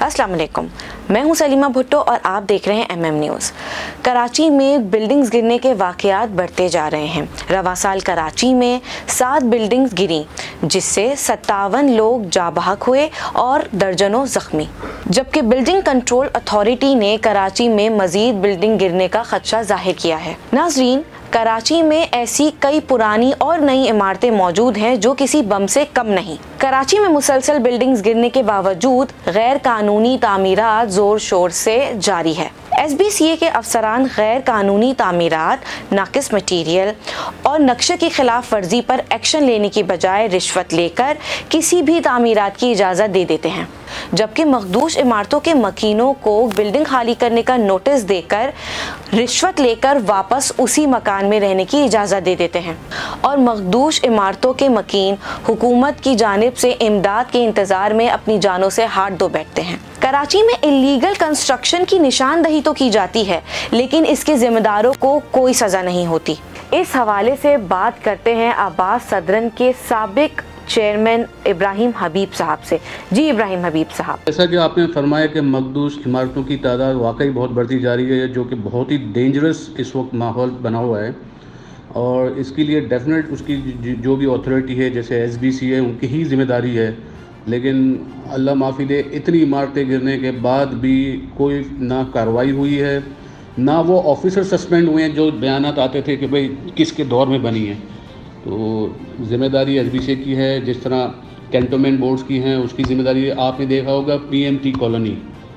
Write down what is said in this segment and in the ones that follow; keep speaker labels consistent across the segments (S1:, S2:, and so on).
S1: अस्सलाम वालेकुम, मैं हूं सलीमा भुट्टो और आप देख रहे हैं MM न्यूज़। कराची में बिल्डिंग्स गिरने के वाक़यात बढ़ते जा रहे हैं। रवा साल कराची में 7 बिल्डिंग्स गिरी जिससे 57 लोग जाँ बहक हुए और दर्जनों ज़ख्मी, जबकि बिल्डिंग कंट्रोल अथॉरिटी ने कराची में मज़ीद बिल्डिंग गिरने का खदशा जाहिर किया है। नाज़रीन, कराची में ऐसी कई पुरानी और नई इमारतें मौजूद हैं जो किसी बम से कम नहीं। कराची में मुसलसल बिल्डिंग्स गिरने के बावजूद गैर कानूनी तामीरात जोर शोर से जारी है। SBCA के अफसरान गैर कानूनी तामीरात, नाकिस मटीरियल और नक्शे की खिलाफ वर्जी पर एक्शन लेने की बजाय रिश्वत लेकर किसी भी तामीरात की इजाज़त दे देते हैं, जबकि मखदूश इमारतों के मकीनों को बिल्डिंग खाली करने का नोटिस देकर रिश्वत लेकर वापस उसी मकान में रहने की इजाज़त दे देते हैं और मखदूश इमारतों के मकीन हुकूमत की जानिब से इमदाद के इंतज़ार में अपनी जानों से हाथ धो बैठते हैं। कराची में इलीगल कंस्ट्रक्शन की निशानदही तो की जाती है, लेकिन इसके जिम्मेदारों को कोई सज़ा नहीं होती। इस हवाले से बात करते हैं अब्बास सदरन के साबिक चेयरमैन इब्राहिम हबीब साहब से। जी इब्राहिम हबीब साहब,
S2: जैसा कि आपने फरमाया कि मखदूश इमारतों की तादाद वाकई बहुत बढ़ती जा रही है, जो कि बहुत ही डेंजरस इस वक्त माहौल बना हुआ है और इसके लिए डेफिनेट उसकी जो भी अथॉरिटी है जैसे SBCA है उनकी ही जिम्मेदारी है। लेकिन अल्लाह माफ़ी दे, इतनी इमारतें गिरने के बाद भी कोई ना कार्रवाई हुई है, ना वो ऑफिसर सस्पेंड हुए हैं जो बयानात आते थे कि भाई किसके दौर में बनी है। तो ज़िम्मेदारी SBCA की है, जिस तरह कैंटोनमेंट बोर्ड्स की हैं उसकी ज़िम्मेदारी। आपने देखा होगा PMT कॉलोनी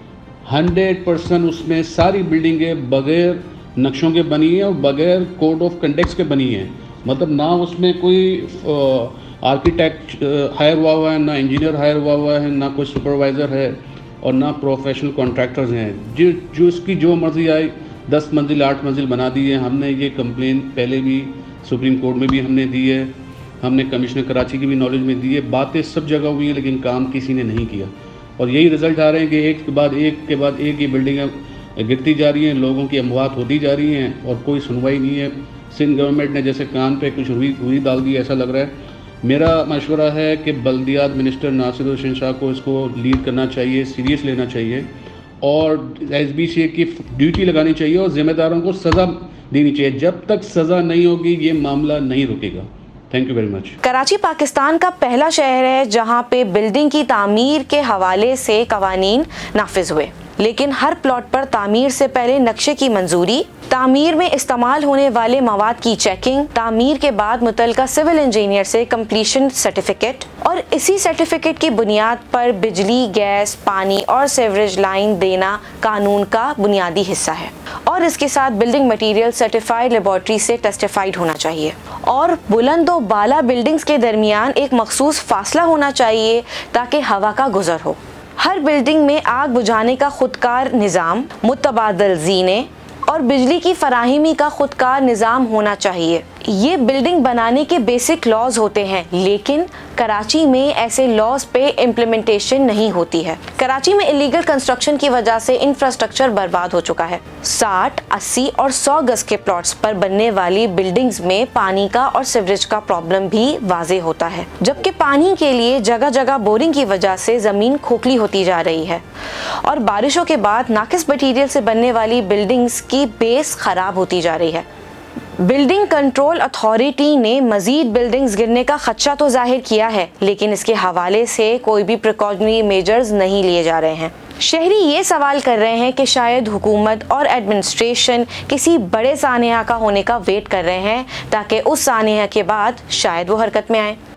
S2: 100% उसमें सारी बिल्डिंगें बग़ैर नक्शों के बनी हैं और बग़ैर कोड ऑफ कंडक्ट्स के बनी हैं। मतलब ना उसमें कोई आर्किटेक्ट हायर हुआ है, ना इंजीनियर हायर हुआ है, ना कोई सुपरवाइज़र है और ना प्रोफेशनल कॉन्ट्रैक्टर्स हैं। जो इसकी जो मर्ज़ी आई 10 मंजिल 8 मंजिल बना दी है। हमने ये कंप्लेन पहले भी सुप्रीम कोर्ट में भी हमने दी है, हमने कमिश्नर कराची की भी नॉलेज में दी है। बातें सब जगह हुई हैं लेकिन काम किसी ने नहीं किया और यही रिज़ल्ट आ रहे हैं कि एक के बाद एक ये बिल्डिंगें गिरती जा रही हैं, लोगों की अमवात होती जा रही हैं और कोई सुनवाई नहीं है। सिंध गवर्नमेंट ने जैसे कान पे कुछ रुई डाल दी, ऐसा लग रहा है। मेरा मशवरा है कि बल्दियात मिनिस्टर नासिर हुसैन शाह को इसको लीड करना चाहिए, सीरियस लेना चाहिए और SBCA की ड्यूटी लगानी चाहिए और ज़िम्मेदारों को सज़ा देनी चाहिए। जब तक सज़ा नहीं होगी ये मामला नहीं रुकेगा। Thank you very much.
S1: Karachi Pakistan का पहला शहर है जहां पे बिल्डिंग की तामीर के हवाले से कवानीन नाफिज हुए, लेकिन हर प्लॉट पर तामीर से पहले नक्शे की मंजूरी, तामीर में इस्तेमाल होने वाले मवाद की चेकिंग, तामीर के बाद मुतल्लिका सिविल इंजीनियर से कंप्लीशन सर्टिफिकेट और इसी सर्टिफिकेट की बुनियाद पर बिजली, गैस, पानी और सीवरेज लाइन देना कानून का बुनियादी हिस्सा है और इसके साथ बिल्डिंग मटीरियल सर्टिफाइड लेबॉर्ट्री से टेस्टिफाइड होना चाहिए और बुलंद व बाला बिल्डिंग्स के दरमियान एक मखसूस फासला होना चाहिए ताकि हवा का गुजर हो। हर बिल्डिंग में आग बुझाने का खुदकार निज़ाम, मुतबादल जीने और बिजली की फराहमी का खुदकार निज़ाम होना चाहिए। ये बिल्डिंग बनाने के बेसिक लॉज होते हैं, लेकिन कराची में ऐसे लॉज पे इम्प्लीमेंटेशन नहीं होती है। कराची में इलीगल कंस्ट्रक्शन की वजह से इंफ्रास्ट्रक्चर बर्बाद हो चुका है। 60, 80 और 100 गज के प्लॉट्स पर बनने वाली बिल्डिंग्स में पानी का और सीवरेज का प्रॉब्लम भी वाजे होता है, जबकि पानी के लिए जगह जगह बोरिंग की वजह से ज़मीन खोखली होती जा रही है और बारिशों के बाद नाकिस मटीरियल से बनने वाली बिल्डिंग्स की बेस खराब होती जा रही है। बिल्डिंग कंट्रोल अथॉरिटी ने मजीद बिल्डिंग्स गिरने का खदशा तो जाहिर किया है, लेकिन इसके हवाले से कोई भी प्रिकॉशनरी मेजर्स नहीं लिए जा रहे हैं। शहरी ये सवाल कर रहे हैं कि शायद हुकूमत और एडमिनिस्ट्रेशन किसी बड़े सानिया का होने का वेट कर रहे हैं ताकि उस सानिया के बाद शायद वो हरकत में आए।